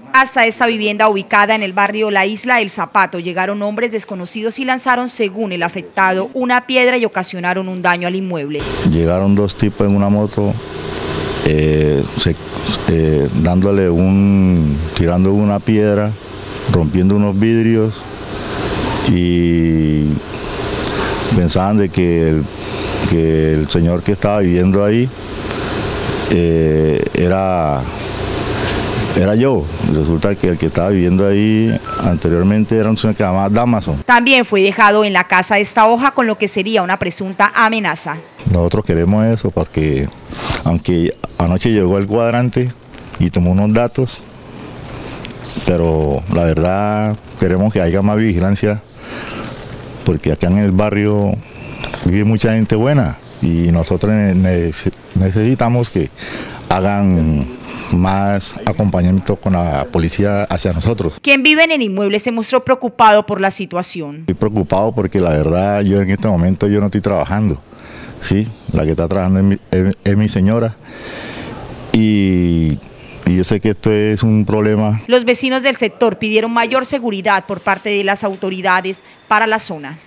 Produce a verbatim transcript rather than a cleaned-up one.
Hasta esta vivienda ubicada en el barrio La Isla del Zapato llegaron hombres desconocidos y lanzaron, según el afectado, una piedra y ocasionaron un daño al inmueble. Llegaron dos tipos en una moto, eh, se, eh, dándole un, tirando una piedra, rompiendo unos vidrios y pensaban de que el, que el señor que estaba viviendo ahí eh, era... Era yo. Resulta que el que estaba viviendo ahí anteriormente era un señor que se llamaba Damaso. También fue dejado en la casa esta hoja con lo que sería una presunta amenaza. Nosotros queremos eso porque, aunque anoche llegó el cuadrante y tomó unos datos, pero la verdad queremos que haya más vigilancia porque acá en el barrio vive mucha gente buena y nosotros necesitamos que hagan más acompañamiento con la policía hacia nosotros. Quien vive en el inmueble se mostró preocupado por la situación. Estoy preocupado porque la verdad yo en este momento yo no estoy trabajando, sí, la que está trabajando es mi, es, es mi señora y, y yo sé que esto es un problema. Los vecinos del sector pidieron mayor seguridad por parte de las autoridades para la zona.